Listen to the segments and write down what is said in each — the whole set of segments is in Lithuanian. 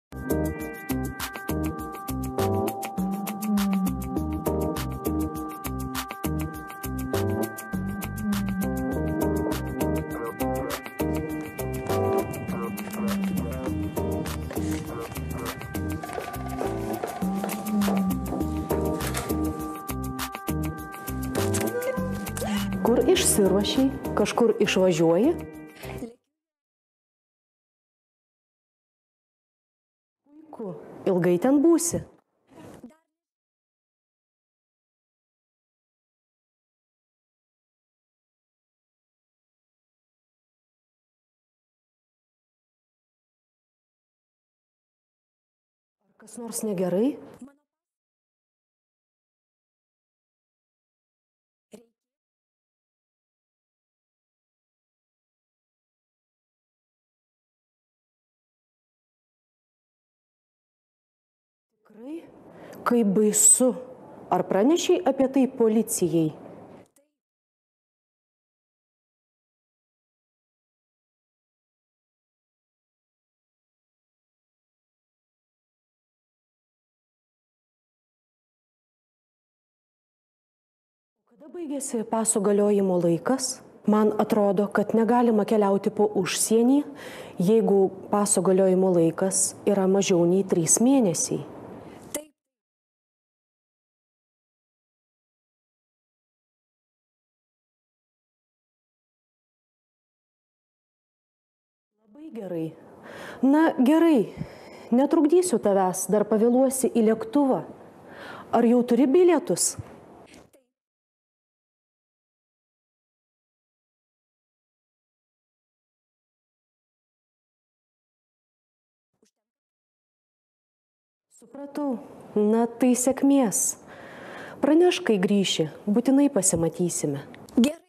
Kur išsiruošiai, kažkur išvažiuoji? Puiku, ilgai ten būsi? Ar kas nors negerai? Tikrai? Kaip baisu. Ar pranešiai apie tai policijai? Kada baigėsi paso galiojimo laikas? Man atrodo, kad negalima keliauti po užsienį, jeigu paso galiojimo laikas yra mažiau nei 3 mėnesiai. Labai gerai. Na gerai, netrukdysiu tavęs, dar pavėluosi į lėktuvą. Ar jau turi bilietus? Supratau. Na tai sėkmės. Pranešk, kai grįši, būtinai pasimatysime. Gerai.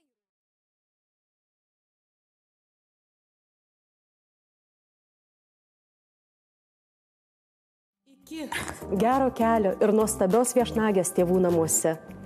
Iki gero kelio ir nuostabios viešnagės tėvų namuose.